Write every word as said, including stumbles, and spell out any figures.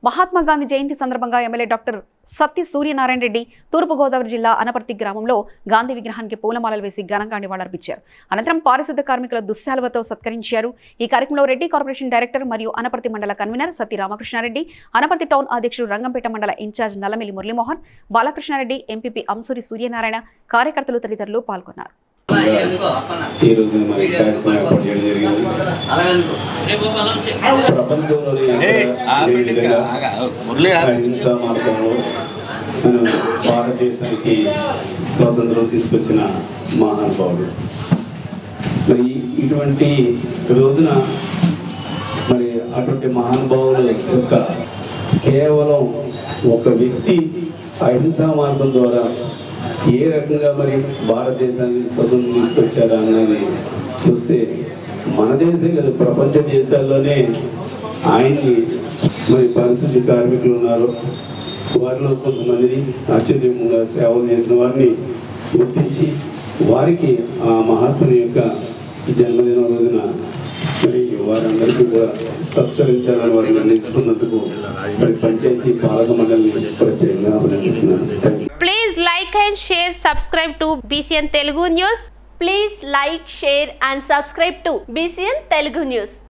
మహాత్మా గాంధీ జయంతి సందర్భంగా MLA doctor Satya Suryanarayana Reddy తూర్పు గోదావరి జిల్లా అనపర్తి గ్రామంలో గాంధీ విగ్రహానికి పూలమాలలు వేసి ఘనంగా నివాళులర్పించారు. అనంతరం పారిశుద్ధ కార్మికుల దుశ్శాలువతో సత్కరించారు. ఈ కార్యక్రమంలో రెడ్డి కార్పొరేషన్ డైరెక్టర్ మరియు అనపర్తి మండల కన్వీనర్ సత్య రామకృష్ణారెడ్డి, అనపర్తి టౌన్ అధ్యక్షుడు రంగంపేట మండల ఇన్ఛార్జ్ నల్లమిల్లి మురళీమోహన్, బాలకృష్ణారెడ్డి, ఎంపీపీ అంసూరి సూర్యనారాయణ, కార్యకర్తలు తదితరులు పాల్గొన్నారు. భారతదేశానికి స్వాతంత్రం తీసుకొచ్చిన మహానుభావుడు. మరి ఇటువంటి రోజున మరి అటువంటి మహానుభావుల యొక్క కేవలం ఒక వ్యక్తి అహింసా మార్గం ద్వారా ఏ రకంగా మరి భారతదేశానికి స్వతంత్రం తీసుకొచ్చారా అన్నది చూస్తే మన దేశం కదా, ప్రపంచ దేశాల్లోనే ఆయన్ని మరి పరిశుద్ధి కార్మికులు ఉన్నారు. వారిలో కొంతమందిని అత్యుత్తమంగా సేవలు చేసిన వారిని గుర్తించి వారికి ఆ మహాత్ముని యొక్క జన్మదినం రోజున మరి వారందరికీ కూడా సత్కరించాలని వారిని నిర్ణయించుకున్నందుకు మరి పంచాయతీ పాలక మండలిని ప్రత్యేకంగా అభినందిస్తున్నాను. Please like and share, subscribe to Bcn Telugu News. Please like, share and subscribe to Bcn Telugu News.